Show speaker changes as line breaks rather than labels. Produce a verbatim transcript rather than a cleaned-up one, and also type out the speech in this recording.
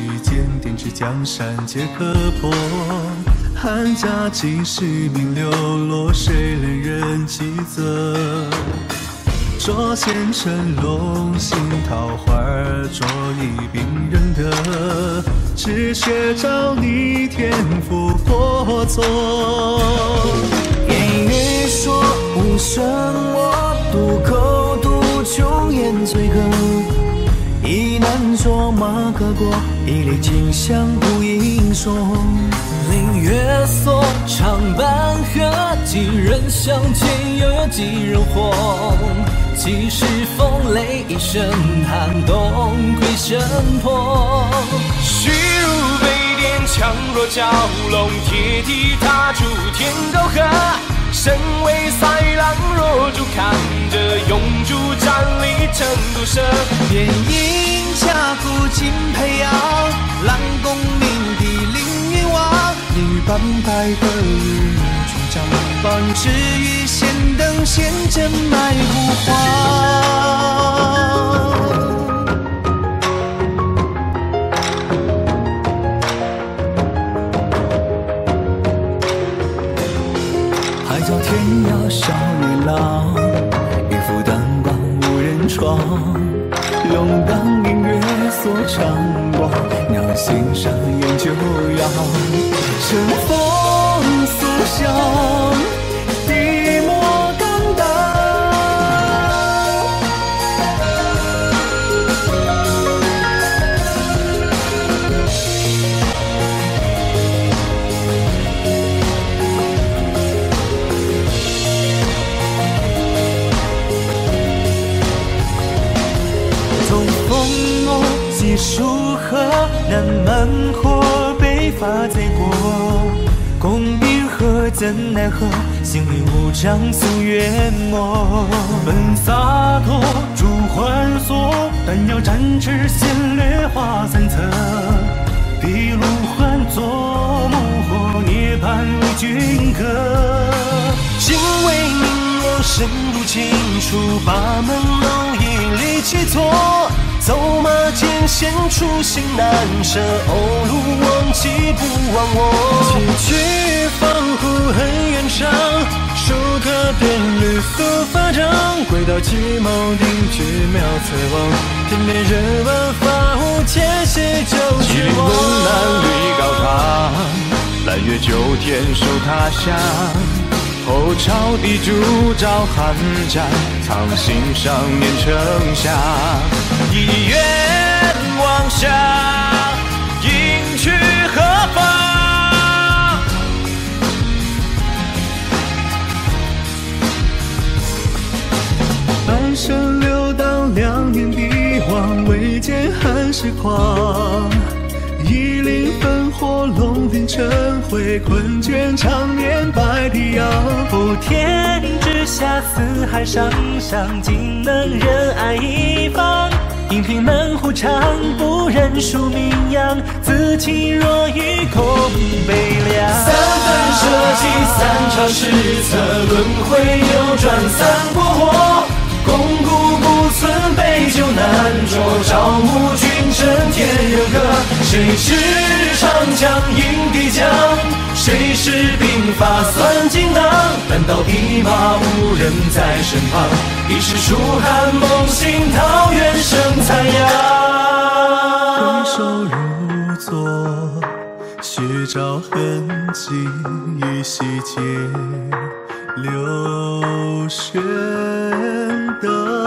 间，点指江山皆可破。汉家几世名流落，谁怜人几则？捉奸成龙，杏桃花，捉一并认得。只缺找你天赋过错。
言语说无声，我渡口渡琼烟醉歌。一难卓马可过，一粒锦香不应说。凌月锁，长半河，几人相见，又有几人火？几时风雷一声寒冬，归身破。
虚如北殿，强若蛟龙，铁蹄踏出天沟河。身为豺狼，若主看着永驻战里成毒蛇。
便因家父金佩瑶，兰宫鸣笛凌云王。女半白鹤日军帐，方知于仙灯仙阵埋不荒。海角天涯少年郎，一副灯光无人闯。龙当明月锁长光，鸟心上烟酒摇。乘风速响，笔墨刚当。东风落，西蜀河，南蛮火，北伐贼国。功名何怎奈何，心里无章夙愿墨。
本洒脱，朱环锁，但要展翅先略画三策。笔路换作木火，涅槃为君歌。
心为明亮，深入清楚，把门容易力气挫。走马间现出心难舍，鸥鹭忘记不忘我。
崎岖防护很远长，数可变绿素发张。归到鸡毛定绝妙才望，天边人万发无前谁就
麒麟东南绿高堂，揽月九天守他乡。后朝地主照寒战，藏心上念丞相。一愿望下，应去何方？
半生流荡，两年帝王，未见汉室狂。一领烽火，龙鳞晨辉，困倦长年百里扬。
普天之下，四海上上，尽能仁爱一方。应凭门户长，不认输名扬。自情若愚，空悲凉。
三分社稷，三朝史册，轮回流转三国火。肱骨不存，杯酒难酌，朝暮君臣天人歌。谁知长江引帝江，谁识兵法算锦囊？难道匹马无人在身旁？一世楚汉梦醒，桃源生残阳。
回首如昨，血照痕迹，依稀间流水灯。